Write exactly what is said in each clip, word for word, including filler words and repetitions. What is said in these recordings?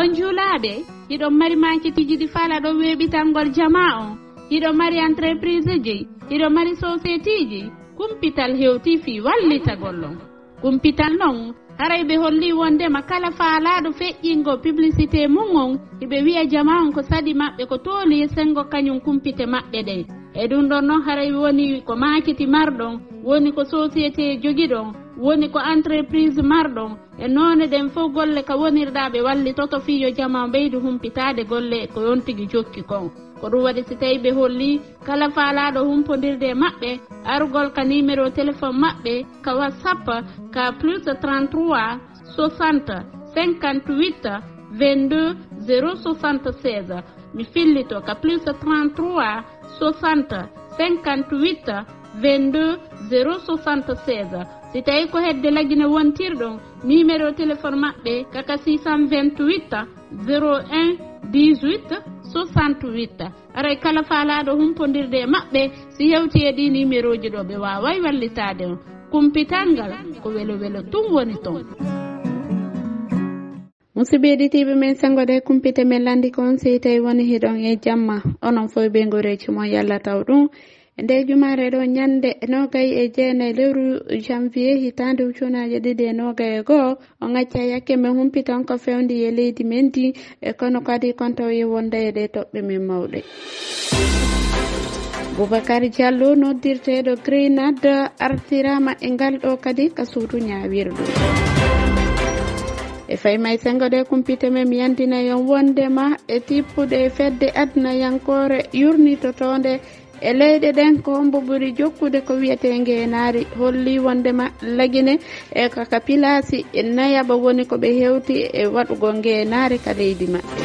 on juulaaɓe hiɗon mari maketiji ɗi faala ɗo weeɓitangol jama on hiɗon mari entreprise ji hiɗon mari société ji kumpital hewti fi wallitagol on kumpital noon haray ɓe holli wondema kala faalaɗo feƴƴingo publicité mum on hiɓe wiya jama on ko saɗi maɓɓe ko tooli sengo kañum kumpite maɓɓe ɗe e ɗum ɗon noon haray woni ko maketi marɗon woni ko société jogiɗon woni ko entreprise marɗon e noone ɗen fof golle ka wonirɗa ɓe wallitoto fiyo jama ɓeydu humpitade golle ko yontigi jokki kon ko ɗum waɗi si tawi ɓe holli kala faalaɗo humpodirde maɓɓe argol ka numéro téléphone maɓɓe ka whatsapp ka plus trente-trois soixante cinquante-huit vingt-deux zéro soixante-seize mi fillito ka plus trente-trois soixante cinquante-huit vingt-deux zéro soixante-seize si tawi ko hedde lagine wontirɗon numéro téléphone maɓɓe kaka six cent vingt-huit zéro un dix-huit soixante-huit aray kala faalaɗo humpodirde maɓɓe si hewti e ɗi numéro ji ɗo ɓe waway wallitade on kumpital ngal ko welo welo tum woni ton. Musidɓe ɗiɗiɓe men sengode kumpite men landi kon si tawi woni hiɗon e jamma onon fof ɓe goreji mon yalla taw ɗum nde jumare ɗo ñande nogay e jeenayi lewru janvier hitande ujunaje ɗiɗi e nogay e goho o gacca yakke men humpitan ko fewndi e leydi men di e kono kadi kon taw e wonda e ɗe toɓɓe men mawɗe. Boubacar Diallo noddirteɗo Grenade artirama e ngal ɗo kadi ka suudu ñawirɗum e fay may sengode kumpite men mi yandina yon wondema e tippude fedde aduna yankore yurnitotonde e leyɗe ɗen ko hombo ɓuri jokkude ko wiyete ngenaari holli wondema lagine e kaka pilasi e nayaɓa woni ko ɓe hewti e waɗugo ngenaari ka leydi maɓɓe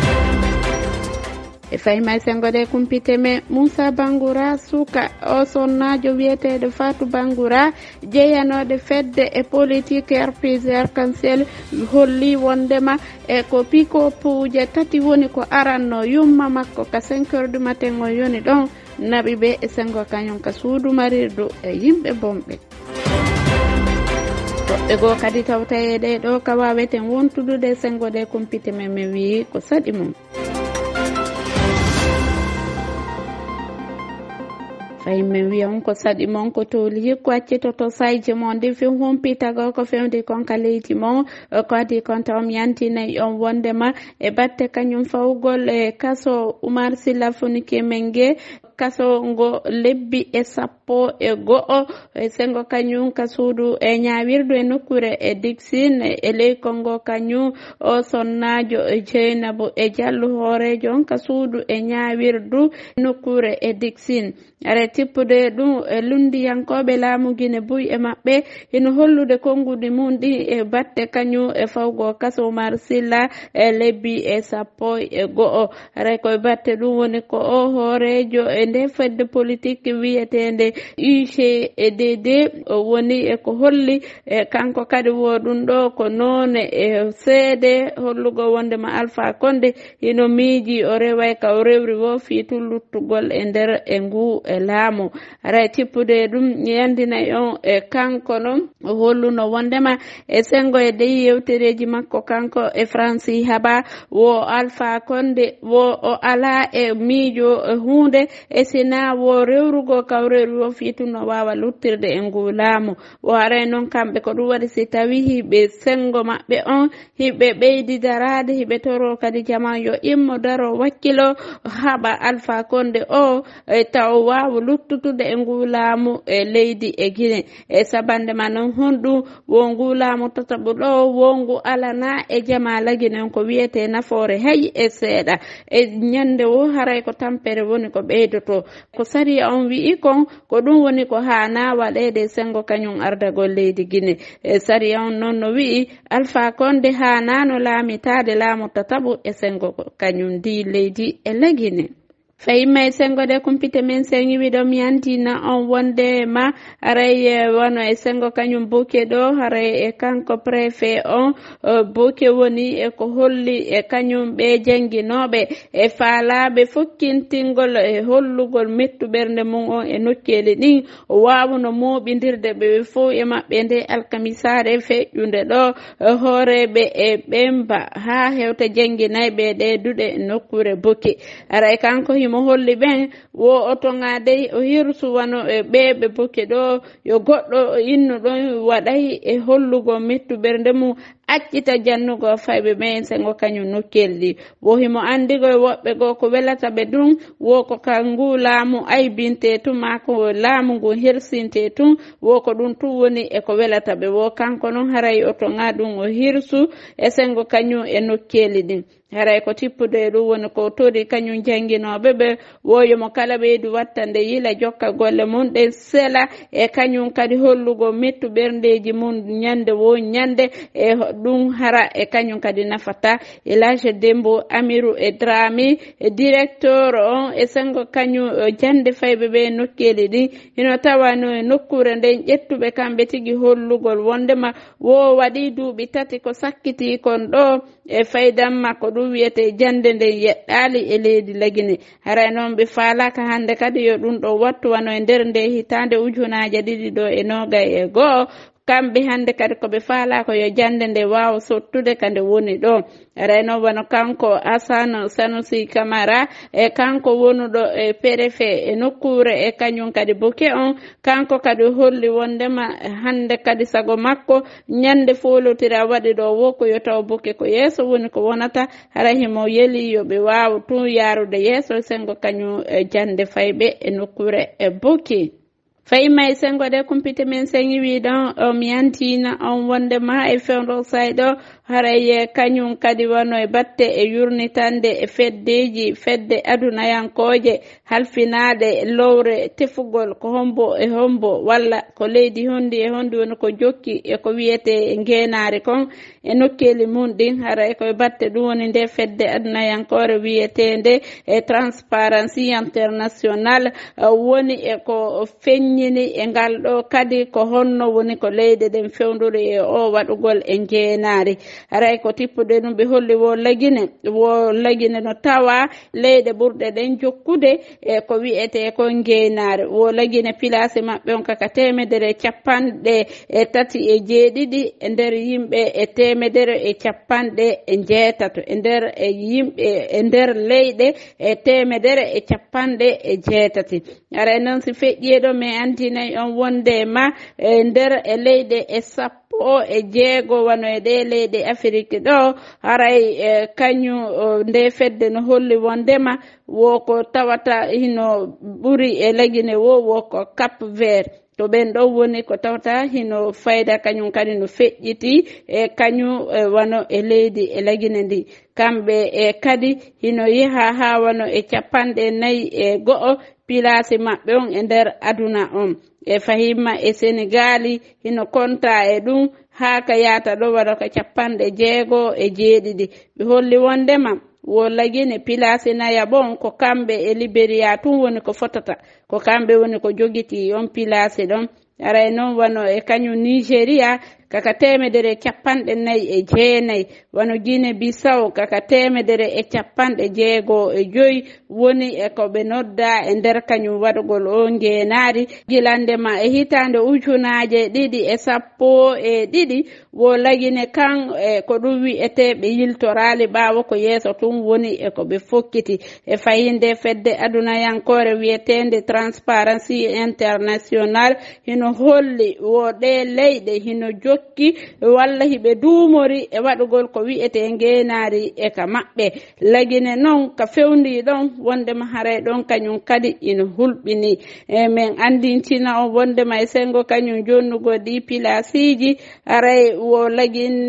e fayma sengode kumpite me Moussa Bangoura suka o sonnajo wiyeteɗo Fatou Bangoura jeyanode fedde e politique R P G arc-en-ciel holli wondema e ko piko puuje tati woni ko aranno yumma makko ka cinq heures du matin o yoni ɗon naɓi ɓe e sengo kañum ka suudu marirdu e yimɓe bomɓe toɓɓe goo kadi tawtayeɗe ɗo ka waweten wontudude sengode kumpite men mi wi ko saɗi mum fay min wiya on ko saɗi mon ko toli hikko accitoto sayje mon ndi fi humpitago ko fewndi konka leydi mon ko adi kon taw mi yantinayi on wondema e batte kañum fawgol e kaso Oumar Sylla Fonike Mengue kaso ngo lebbi e sappo e go'o e sengo kañum ka suudu e ñawirdu e nokkure e Dixine e ley kongo kañum o sonnajo e Dieynabou e Diallo hoorejo on ka suudu e ñawirdu nokkure e Dixine are tippude ɗum e lundiyankoɓe laamu Guinée Buy e maɓɓe ino hollude konngudi mum ɗi e batte kañum e fawgo kaso Oumar Sylla e lebbi e sappo e go'o are koye batte ɗum woni ko o hoorejo e nde fedde politique wiyetende U G D D woni e ko holli e kanko kadi woɗum ɗo ko noone e seede hollugo wondema Alpha Condé ino miiji o reway ka o rewri wo fi tulluttugol e nder e ngu e laamu ara tippude ɗum yandinayi on e kanko noon o holluno wondema e sengo e dey yewtereji makko kanko e Franci Haba wo Alpha Condé wo o ala e miijo e hunde e sina wo rewrugo kaw rewri wo fiituno wawa luttirde e ngu laamu o aray noon kamɓe ko ɗum waɗi si tawi hiɓe sengo maɓɓe on hiɓe ɓeydi darade hiɓe toro kadi jama yo immo daro wakkilo haɓa Alpha Condé o e taw wawa luttutude e ngu laamu e leydi e Guinée e sabande ma noon honɗum wo ngu laamu tataɓo ɗo wo ngu alana e jama lagine ko wiyete nafoore hay e seeɗa e ñande wo haray ko tampere woni ko ɓeydoto ko sariya on wi'i kon ko ɗum woni ko hana waɗede sengo kañum ardagol leydi Guinée e sariya on noon no wi'i Alpha Condé hanano laamitade laamu tataɓo e sengo kañum ndi leydi e la Guinée fayimma e sengo de kumpite men sengi wiɗo mi antina on wonde ma aray wono e sengo kañum buke ɗo haray e kanko préfet on buke woni e ko holli e kañum ɓe janguinoɓe e faalaɓe fokkintingol e hollugol mettu ɓernde mum on e nokkeli ɗin wawno moɓidirde ɓe fo e maɓɓe nde alkamisare feƴƴude ɗo hooreɓe e ɓemba ha hewta janguinayɓe ɗe duɗe nokkure buke aray kanko himo holli ɓen wo otoŋade o hirsu wano e ɓeɓe buke ɗo yo goɗɗo innu ɗon waɗay e hollugo mettu ɓernde mum accita jannugo fayɓe ɓen sengo kañum nokkel ɗi wo himo andigo e woɓɓe goo ko welata ɓe ɗum wo ko kangu laamu aybinte tun ma ko laamu ngu hirsinte tun wo ko ɗum tun woni e ko welata ɓe wo kanko noon haray otoŋa ɗum o hirsu e sengo kañum e nokkeli ɗin haray ko tippude ɗum woni ko tori kañum janguinoɓe ɓe woyomo kala ɓeydu wattande yila jokka golle mum ɗe sela e kañum kadi hollugo mettu ɓerndeji mum ñande wo ñande e ɗum hara e kañum kadi nafata Elage Dembo Amirou e Dramé e directeur on e sengo kañum jande fayɓe ɓe nokkeli ɗin hino tawano e nokkure nden ƴettuɓe kamɓe tigui hollugol wondema wo waɗi duuɓi tati ko sakkiti kon ɗo e faydan makko ɗum wiyete jande nden yeɗɗali e leydi Lagine haray noon ɓe faalaka hande kadi yo ɗum ɗo wattu wano e nder nde hitande ujunaje ɗiɗi ɗo e nogay e goho kamɓe hande kadi koɓe faala ko yo jande nde wawa sottude kande woni ɗo aray noon wano kanko Assane Sanusi Camara e kanko wonuɗo e préfet e nokkure e kañum kadi buke on kanko kadi holli wondema hande kadi sago makko ñande folotira waɗi ɗo wo ko yo taw buke ko yeeso woni ko wonata hara himo yeeli yoɓe wawa tun yarude yeeso sengo kañum jande fayɓe e nokkure e buke fayima e sengo de kumpite men sengi wi ɗon o mi yantina on wonde ma e fewdo sayɗo haray kañum kadi wano e batte e yurnitande e feddeji fedde adunayankoje halfinade lowre tefugol ko hombo e hombo walla ko leydi hondi e hondi woni ko jokki e ko wiyete ngenari kon e nokkeli mum ɗin haray koye batte ɗum woni nde fedde adunayankore wiyetende e Transparency International woni e ko feññini e ngal ɗo kadi ko honno woni ko leyde ɗen fewndori e o waɗugol e ngenari haray ko tippude ɗum ɓe holli wo lagine wo lagine no tawa leyɗe ɓurɗe ɗen jokkude e ko wiyete ko ngenari wo lagine pilasi maɓɓe on kaka temedere capanɗe e tati e jeeɗiɗi e nder yimɓe e temedere e capanɗe e jeetato e nder e yimɓe e nder leyɗe e temedere e capanɗe e jeetati aray noon si feƴƴiɗo mi antinayi on wonde ma e nder e leyɗe e sappo o e jeego wano e ɗe leyɗe Afrique ɗo haray e kañum nde fedde no holli wondema wo ko tawata hino ɓuri e lagine wo wo ko Cap Vert to ɓen ɗo woni ko tawata hino fayda kañum kadi no feƴƴiti e kañum wano e leydi e lagine ndi kamɓe e kadi hino yaha ha wano e capanɗe nayyi e go'o pilasi maɓɓe on e nder aduna on e fahimma e Sénégali hino konta e ɗum ha ka yata ɗo waɗa ko capanɗe jeego e jeeɗiɗi ɓe holli wondema wo lagine pilasi naya bon ko kamɓe e Libéria tun woni ko fotata ko kamɓe woni ko jogiti on pilasi ɗon aray noon wano e kañum Nigéria kaka temedere capanɗe nayyi e jeenayyi wano Guinée Bissau kaka temedere e capanɗe jeego e joyi woni e ko ɓe nodda e nder kañum waɗugol o ngenari gilandema e hitande ujunaje ɗiɗi e sappo e ɗiɗi wo lagine kan e ko ɗum wi'eteɓe yiltorali ɓawo ko yeeso tun woni e ko ɓe fokkiti e fayinde fedde adunayankore wiyetende Transparency International hino holli wo ɗe leyɗe hino jokki walla hiɓe duumori e waɗugol ko wi'ete ngenari e ka maɓɓe lagine noon ka fewndi ɗon wondema haray ɗon kañum kadi ina hulɓini e min andintina on wondema e sengo kañum jonnugo ɗi pilasiji haray wo lagine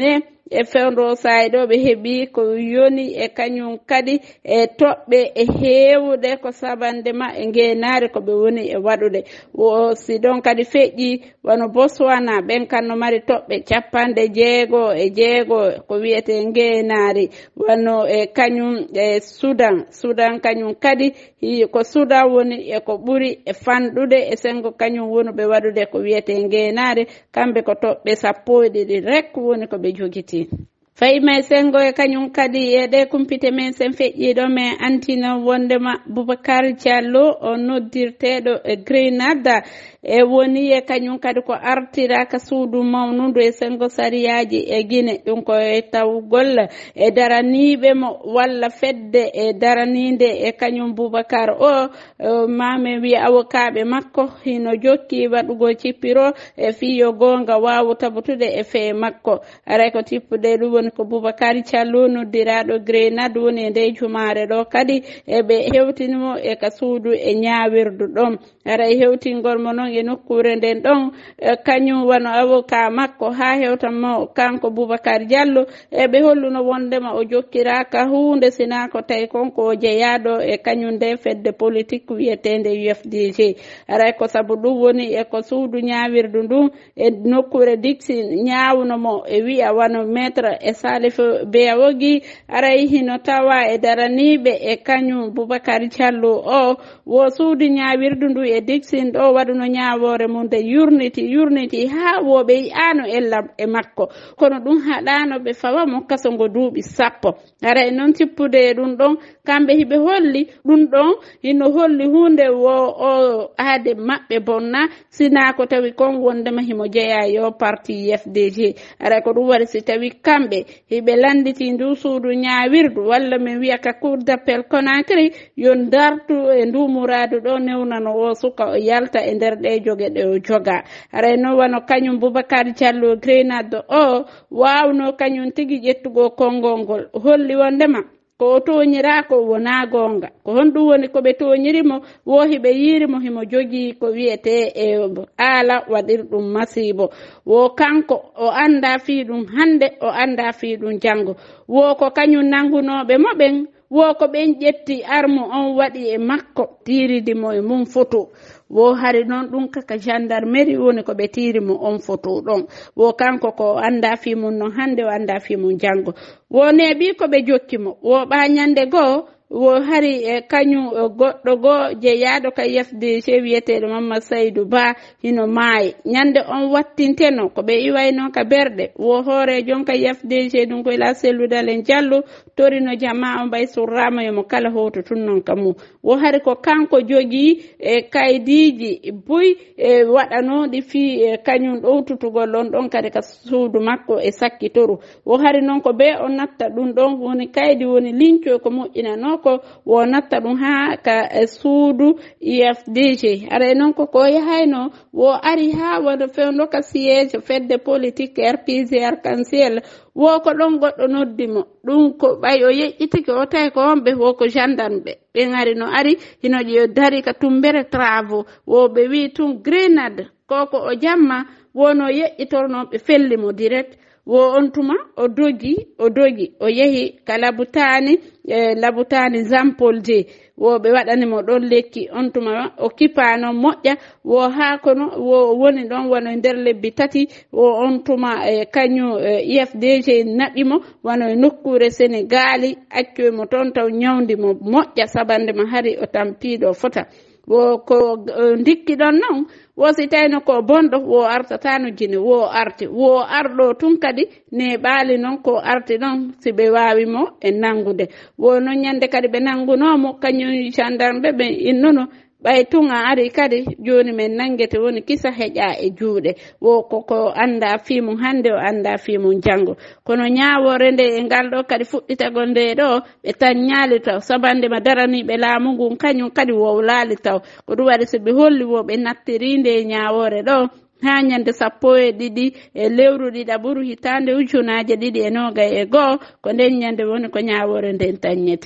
e fewndo sayɗo ɓe heeɓi ko yoni e kañum kadi e toɓɓe e heewude ko sabandema e ngenari ko ɓe woni e waɗude o si ɗon kadi feƴƴi wono Botswana ɓen kanno mari toɓɓe capanɗe jeego e jeego ko wiyete ngenari wono e kañum e Sudan Sudan kañum kadi ko Sudan woni e ko ɓuri e fanɗude e sengo kañum woni ɓe waɗude ko wiyete ngenari kamɓe ko toɓɓe sappo e ɗiɗi rek woni ko ɓe jogiti fayi may sengo e kañum kadi e ɗe kumpite men sen feƴƴiɗo men antino wondema Boubacar Diallo o noddirteɗo e Grenada e woni e kañum kadi ko artiraka suudu mawnudu e sengo sariyaji e Guinée ɗum ko e tawgol e daraniɓe mo walla fedde e daranide e kañum Boubacar o mame wi awokaɓe makko hino jokki waɗugo cippiro e fiyo gonga wawu tabutude e fee makko aray ko tippude ɗum woni ko Boubacar Diallo noddiraɗo Grenade woni e nde jumare ɗo kadi eɓe hewtinimo e ka suudu e ñawirdu ɗon aray hewtingol mo noon e nokkure nden ɗon kañum wano avocat makko ha hewtanmo kanko Boubacar Diallo eɓe holluno wondema o jokkiraka hunde sina ko tawi konko o jeeyaɗo e kañum nde fedde politique wiyetende U F D G aray ko saabu ɗum woni e ko suudu ñawirdu ndun e nokkure diksi ñawnomo e wiya wano maître e Salif Beyawogi aray hino tawa e daraniɓe e kañum Boubacar Diallo o wo suudu ñawirdu ndu e diksin ɗo waɗuno ñawore mum de yurniti yurniti ha woɓe yi'ano ella e makko kono ɗum haɗano ɓe fawa mo kasongo duuɓi sappo aray noon tippude ɗum ɗon kamɓe hiɓe holli ɗum ɗon hino holli hunde wo o aade maɓɓe bonna sina ko tawi kon wondema himo jeeya yo parti F D G aray ko ɗum waɗi si tawi kamɓe hiɓe landiti ndu suudu ñawirdu walla min wiya ka cour d'appel Conakry yo dartu e ndu muradu ɗo newnano o suka o yalta e nder ɗe jogue ɗe o joga aray noon wano kañum Boubacar Diallo Grenade o wawno kañum tigui ƴettugo konngol ngol holli wondema ko o toñira ko wona gonga ko honɗum woni koɓe toñirimo wo hiɓe yirimo himo jogui ko wiyete e aala waɗirɗum masibo wo kanko o anda fi ɗum hande o anda fi ɗum janggo wo ko kañum nangunoɓe moɓen wo ko ɓen ƴetti arme on waɗi e makko tiridimo e mum photo wo hari noon ɗum kaka gendarmerie woni ko ɓe tirimo on photo ɗon wo kanko ko anda fi mum noon hande o anda fi mum janggo wo neeɓi ko ɓe jokkimo wo ɓa ñande goo wo hari e kañum goɗɗo goo jeeyaɗo ka F D G wiyeteɗo Mamadou Saydou Ba hino maayi ñande on wattinteno ko ɓe iwayno ka berɗe wo hoore jonka F D G ɗum koye la selludalen Diallo torino jama o mbay surrama yomo kala hoto tun noon ka mum wo hari ko kanko jogii e kaydiji buy e waɗanoɗi fi e kañum ɗowtutugol ɗon ɗon kadi ka suudu makko e sakkitoru wo hari noon ko ɓe o natta ɗum ɗon woni kaydi woni linco ko moƴƴinano ko wo natta ɗum ha ka suudu U F D G aray noon ko ko yahayno wo ari ha wona fewndo ka siége fedde politique R P G Arc-en-Ciel wo ko ɗon goɗɗo noddimo ɗum ko ɓay o yeƴƴitiki o tawi ko wonɓe wo ko gendarme ɓe ɓen ari no ari hino ƴe dari ka tumbere travaux wo ɓe wi tun Grenade koko o jamma wono yeƴƴitornoɓe fellimo direct wo on tuma o dogi o dogi o yehi ka labutani e labutani Jean-Paul Dié wo ɓe waɗanimo ɗon lekki on tuma o kipano moƴƴa wo ha kono wo woni ɗon wano nder lebbi tati wo on tuma e kañum U F D G naɓimo wano e nokkure Sénégali accoymo toon taw ñawdimo moƴƴa sabandema hari o tampiɗo fota wo ko ndikki ɗon noon wo si tawino ko bonɗo wo artatano jine wo arti wo arɗo tun kadi ne ɓaali noon ko arti noon si ɓe wawimo e nangude wo noon ñande kadi ɓe nangunomo kañum gendarme ɓe innuno ɓay tun a ari kadi joni men nangete woni kisa heƴa e juuɗe wo koko anda fimum hande o anda fimum janggo kono ñawore nde e ngal ɗo kadi fuɗɗitagol nde ɗo ɓe tan ñaali taw sabandema daraniɓe laamu ngun kañum kadi wow laali taw ko ɗum waɗi so ɓe holli wo ɓe nattiri nde ñawore ɗo ha ñande sappo e ɗiɗi e lewru ɗiɗaɓuru hitande ujunaje ɗiɗi e nogay e goho ko nden ñande woni ko ñawore nden tañete.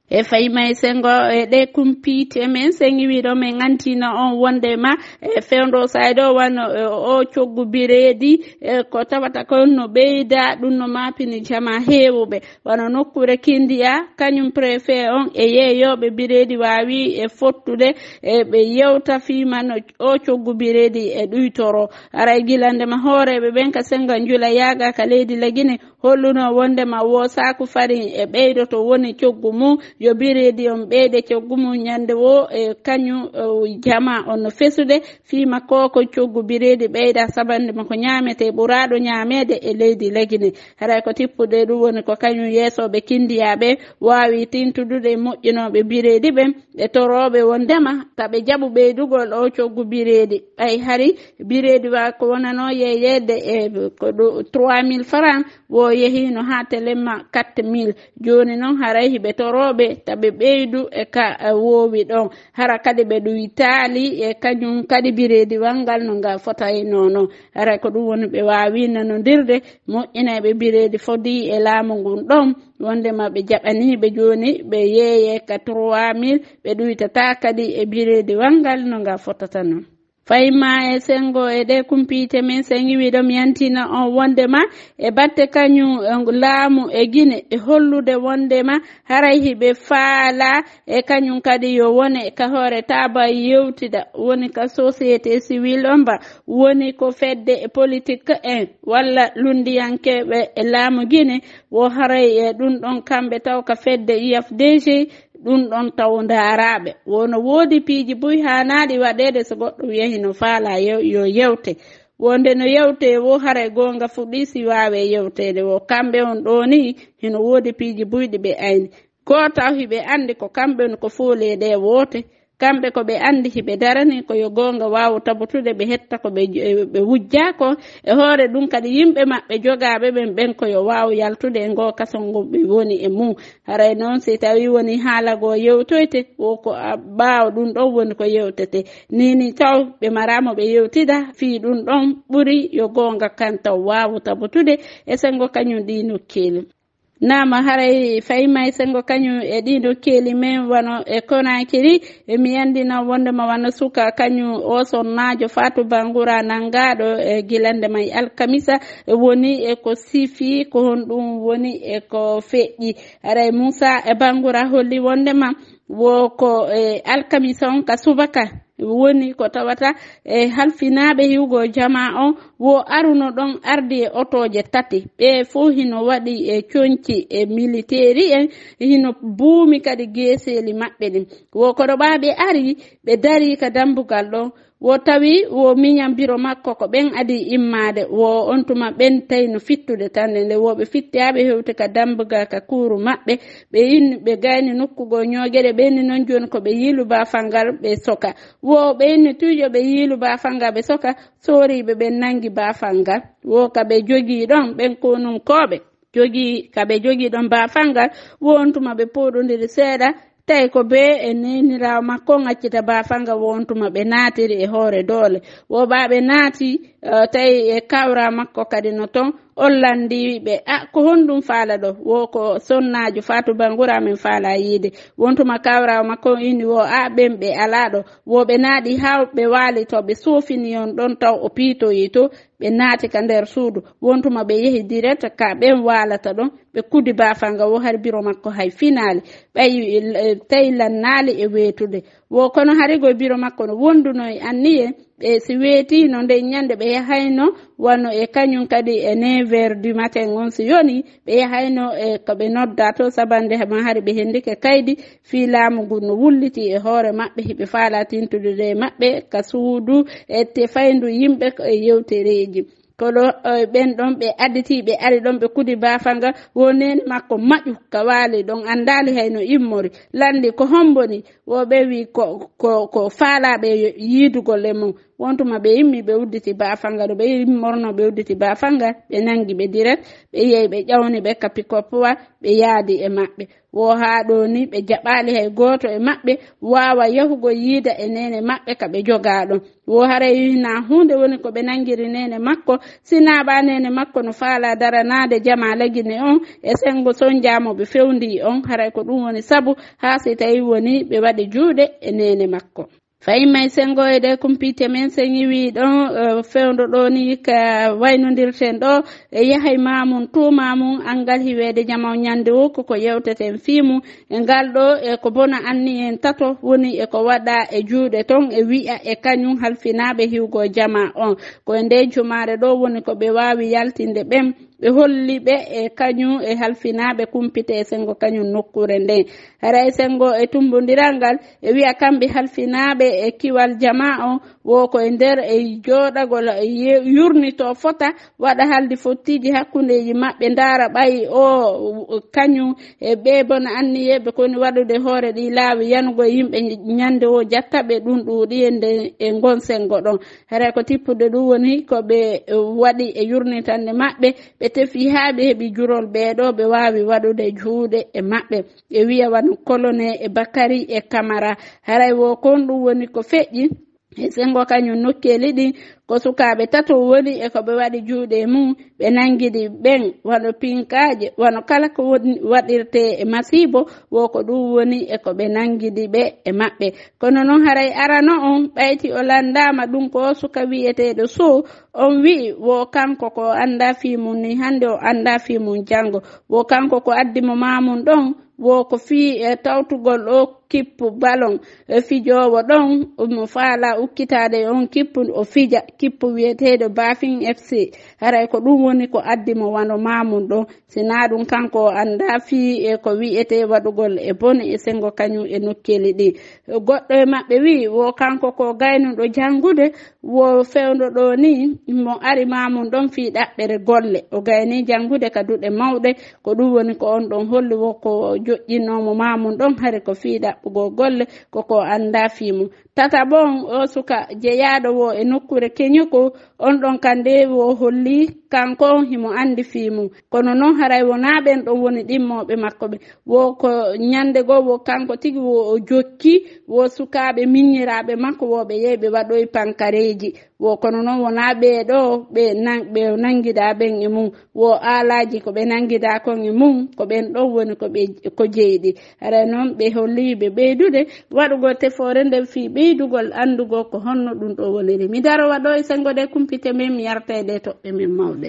e fayimay sengo e ɗe kumpite men sengi wiɗo men gantina on wondema e fewndo saydo wano o coggu bireedi e ko tawata ko no ɓeyda ɗum no mapini jama heewuɓe wano nokkure kindiya kañum préfet on e yeeyoɓe bireedi wawi e fottude e ɓe yewta fimano o coggu bireedi e ɗuytoro aray gilandema hooreɓe ɓen ka senga jula yaga ka leydi Laguine holluno wondema wo saku farin e ɓeydo to woni coggu mum yo bireedi on ɓeyde coggu mum ñande wo e kañum jama on no fesude fima koko coggu bireedi ɓeyda sabande mako ñamete ɓuraɗo ñamede e leydi Laguine haray ko tippude ɗum woni ko kañum yeesoɓe kindiyaɓe wawi tintudude moƴƴinoɓe bireedi ɓen ɓe toroɓe wondema taɓe jaaɓu ɓeydugol o coggu bireedi ɓay hari bireedi wa ko wonano yeyede e ko trois mille francs wo yehino ha telemma quatre mille joni noon haray hiɓe toroɓe taɓe ɓeydu e ka wowi ɗon hara kadi ɓe ɗum taali e kañum kadi bireedi wangal no ngal fotayno noon haray ko ɗum woni ɓe wawi nanodirde moƴƴinaɓe bireedi fodi e laamu ngun ɗon wondema ɓe jaɓaniɓe joni ɓe yeeye ka trois mille ɓe ɗuytata kadi e bireedi wangal no ngal fotata noon fayma e sengo e ɗe kumpite men sengi wiɗom yantina on wondema e batte kañum laamu e Guine e hollude wondema haray hiɓe faala e kañum kadi yo wone ka hoore taba yewtida woni ka société civile on ba woni ko fedde e politique en walla lundiyankeɓe e laamu Guine wo haray e ɗum ɗon kamɓe taw ka fedde U F D G ɗum ɗon taw ndaaraɓe wono woodi piiji buy hanaɗi waɗede so goɗɗo yehi no faala yo yewte wonde no yewte wo haray gonga fuɗɗi si wawe yewtede wo kamɓe on ɗo ni hino woodi piiji buyɗi ɓe ayni gotaw hiɓe andi ko kamɓe ko foolede woote kamɓe ko ɓe andi hiɓe darani ko yo gonga wawa tabutude ɓe hetta ko ɓe wujja ko e hoore ɗum kadi yimɓe maɓɓe jogaɓe ɓen ɓen ko yo wawa yaltude e ngo kasongo ɓe woni e mum haray noon si tawi woni haala go yewtoyte wo ko ɓaawa ɗum ɗon woni ko yewtete nini taw ɓe maramo ɓe yewtida fi ɗum ɗon ɓuuri yo gonga kan taw wawa tabutude e sengo kañum ɗi nokkeli nama haray fayma sengo kañum e ɗiɗo keeli men wano e Conakry e mi yandina wondema wano suka kañum o sonnajo Fatou Bangura nangaɗo e gilande may alkamisa woni e ko sifi ko hon ɗum woni e ko feƴƴi haray Moussa e Bangura holli wondema wo ko e alkamisa on ka subaka woni ko tawata e halfinaɓe hiwgo jama on wo aruno ɗon ardi e otoje tati ɓe fo hino waɗi e coñci e militaire en hino buumi kadi geeseli maɓɓe ɗin wo koɗo ɓaɓe ari ɓe dari ka dambugal ɗon wo tawi wo miñam biro makko ko ɓen adi immade wo on tuma ɓen tawi no fittude tande nde woɓe fittiyaɓe hewte ka dambuga ka kuuru maɓɓe ɓe inni ɓe gayni nokkugo ñoogueɗe ɓenni noon joni ko ɓe yiilu bafangal ɓe soka wo ɓe inni tujo ɓe yiilu bafangal ɓe soka soriɓe ɓen nangi bafangal wo kaɓe jogui ɗon ɓen konunkoɓe jogui kaɓe jogui ɗon bafangal wo on tuma ɓe poɗodiri seeɗa tawi ko be e nenirawo makko ngaccita bafanga wontuma ɓe naatiri e hoore doole wo ɓaɓe naati uh, tawi e kawra makko kadi no ton ollandiɓe a ko honɗum faala ɗo wo ko sonnajo Fatou Bangura min faala yiide wontuma kawrawo makko inni wo a ɓen ɓe ala ɗo wo ɓe naaɗi ha ɓe waali to ɓe sofini on ɗon taw o piitoyi to ɓe naati ka nder suudu wontuma ɓe yehi direct ka ɓen waalata ɗon ɓe kudi bafanga wo har biro makko hay finali ɓayi tawi lannaali e weetude wo kono harigo biro makko no wonduno e anniye ɓe si weetino nde ñande ɓe yahayno wano e kañum kadi e neuf heures du matin on si yoni ɓe yahayno e ko ɓe nodda to sabande ma hari ɓe hendike kaydi fi laamu ngu no wulliti e hoore maɓɓe hiɓe faala tintude de maɓɓe ka suudu e te fayndu yimɓe e yewtereji koɗo ɓen ɗon ɓe additi ɓe ari ɗon ɓe kudi bafanga woneni makko maƴu ka waali ɗon andali hayno immori landi ko homboni wo ɓe wi ko ko ko faalaɓe yiidugol e mum wontuma ɓe yimmi ɓe udditi bafanga ɗo ɓe yimmi morno ɓe udditi bafanga ɓe nangi ɓe direct ɓe yehi ɓe ƴawni ɓe ka pikopwa ɓe yaadi e maɓɓe wo haa ɗo ni ɓe jaɓaali hay gooto e maɓɓe waawa yahugo yiida e nene maɓɓe ka ɓe jogaa ɗon wo haray na hunde woni ko ɓe nangiri nene makko sinaaɓa nene makko no faala daranaade jama lagine on e sengo sonjaamo ɓe fewndi on haray ko ɗum woni sabu haa si tawi woni ɓe waɗi juuɗe e nene makko fayimmay sengo e ɗe kumpite men sen yiwi ɗon uh, fewndo ɗo ni ka waynodirten ɗo e yahay mamum tumamum angal hiwede jamaw ñande o koko yewteten fimu e ngal ɗo e ko bona anni en tato woni e ko waɗa e juuɗe ton e wi'a e kañum halfinaɓe hiwgo jama on ko e nde jumare ɗo woni ko ɓe wawi yaltinde ɓen ɓe holli ɓe e kañum e halfinaɓe kumpite e sengo kañum nokkure nden haray sengo e tumbodiral ngal e wi'a kamɓe halfinaɓe e kiwal jama on wo ko e nder e joɗagol yurnito fota waɗa haldi fottiji hakkundeji maɓɓe ndaara ɓayi o kañum e ɓe bona anniyeɓe koni waɗude hoore ɗi laawi yanugo yimɓe ñande o jattaɓe ɗum ɗuuɗi e nde e gon sengo ɗon haray ko tippude ɗum woni ko ɓe waɗi e yurnitande maɓɓe ɓe tefi haa ɓe heɓi jurol ɓeeɗo ɓe waawi waɗude juuɗe e maɓɓe e wiya wano colone e bakary e camara haray wo kon ɗum woni ko feƴƴi e sengo kañum nokkeli ɗin ko sukaaɓe tato woni e ko ɓe waɗi juuɗe mum ɓe nangiɗi ɓen wano pinkaaje wano kala ko waɗirte e masibo wo ko ɗum woni e ko ɓe nangiɗi ɓe e maɓɓe kono noon haray arano on ɓayti o landama ɗum ko suka wiyeteɗo sow on wi'i wo kanko ko anda fimum ni hande o anda fimum janngo wo kanko ko addimo mamum ɗon wo ko fii e tawtugol ɗo kippu balon e fijowo ɗon mo faala ukkitade on kippu o fija kippu wiyeteɗo Bafin F C haray ko ɗum woni ko addimo wano mamum ɗo sina ɗum kanko o anda fii e ko wiyete waɗugol e bone e sengo kañum e nokkeli ɗi goɗɗo e maɓɓe wi wo kanko ko gaynuɗo jangude wo fewndo ɗo ni mo ari mamum ɗon fii ɗaɓɓere golle o gayni jangude ka duɗe mawɗe ko ɗum woni ko on ɗon holli wo ko joƴƴinomo mamum ɗon hari ko fii ɗaɓɓugo golle koko anda fimu tata bon o suka jeyaɗo wo e nokkure keñuko on ɗon kande wo holli kanko himo andi fimu kono noon haray wona ɓen ɗon woni ɗimmoɓe makko ɓe wo ko ñande go wo kanko tigi wo o jokki wo sukaɓe miññiraɓe makko wo ɓe yehi ɓe waɗoyi pankareji wo kono noon wona ɓeɗo ɓe ɓe nanguida ɓen e mum wo alaji ko ɓe nanguida kon e mum ko ɓen ɗon woni ko ɓe ko jeyɗi haray noon ɓe holliɓe ɓeydude waɗugo tefore nden fi ɓeydugol andugo ko honno ɗum ɗo woniri mi daro waɗo e sengo ɗe kumpite men mi yartede toɓɓe men mawɗe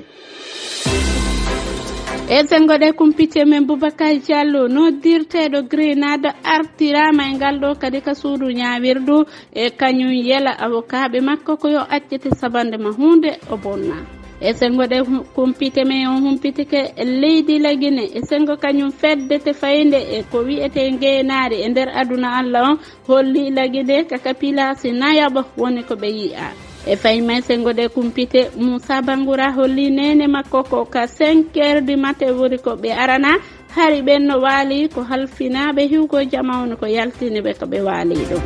e sengo ɗe kumpite men Boubacar Diallo noddirteɗo Grenade artirama e ngal ɗo kadi ka suudu ñawirdu e kañum yela avocaɓe makko ko yo accete sabande ma hunde o bonna e sengo ɗe kumpite men on humpitike leydi lagine e sengo kañum fedde te fayde e ko wiyete ngenari e nder aduna Allah on holli lagine kaka pilasi nayaɓa woni ko ɓe yi'a e faymay sengo ɗe kumpite Moussa Bangoura holli nene makko ko ka cinq heures du matin woni ko ɓe arana hari ɓen no waali ko halfinaɓe hiwgo jama woni ko yaltini ɓe ko ɓe waali ɗum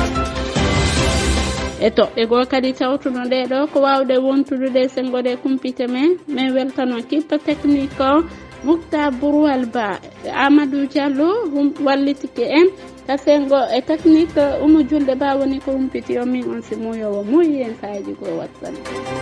e toɓɓe goo kadi tawtuno ɗe ɗo ko wawde wontudude sengo ɗe kumpite men min weltano kippa technique o Mukta Bourwal Ba Amadou Diallo wallitike en ka sengo e technique Umu Julde Ba woni ko humpiti o min on si muyowo muyi en saji go wattane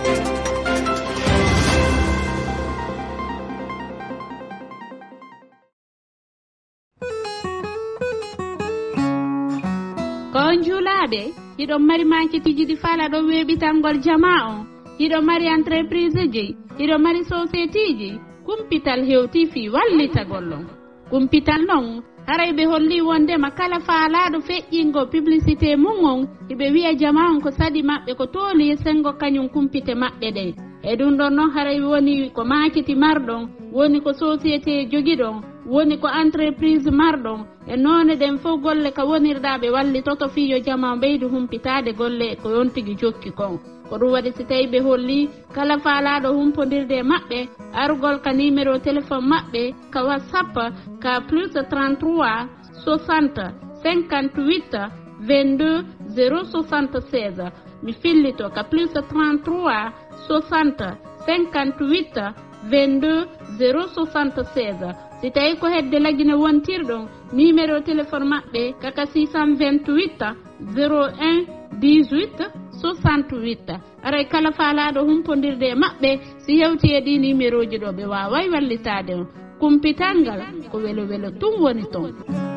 ko julaɓe hiɗo mari manketiji ɗi faala ɗo weɓitangol jama on hiɗo mari entreprise ji hiɗo mari société ji kumpital hewti fi wallitagol on kumpital noon haray ɓe holli wondema kala faalaɗo feƴƴingo publicité mum on hiɓe wiya jama on ko saɗi maɓɓe ko tooli sengo kañum kumpite maɓɓe ɗe e ɗum ɗon noon haray woni ko maketi marɗon woni ko société jogiɗon woni ko entreprise marɗon e noone ɗen fof golle ka wonirɗa ɓe wallitoto fiyo jama ɓeydu humpitade golle ko yontigi jokki kon ko ɗum waɗi si tawi ɓe holli kala faalaɗo humpodirde maɓɓe argol ka numéro téléphone maɓɓe ka whatsapp ka plus trente-trois soixante cinquante-huit vingt-deux zéro soixante-seize mi fillito ka plus trente-trois soixante cinquante-huit vingt-deux zéro soixante-seize si tawi ko hedde lagine wontirɗon numéro téléphone maɓɓe kaka six cent vingt-huit zéro un dix-huit soixante-huit aray kala faalaɗo humpodirde e maɓɓe si yewti e ɗi numéro ji ɗo ɓe waway wallitade on kumpital ngal ko welo welo tum woni toon.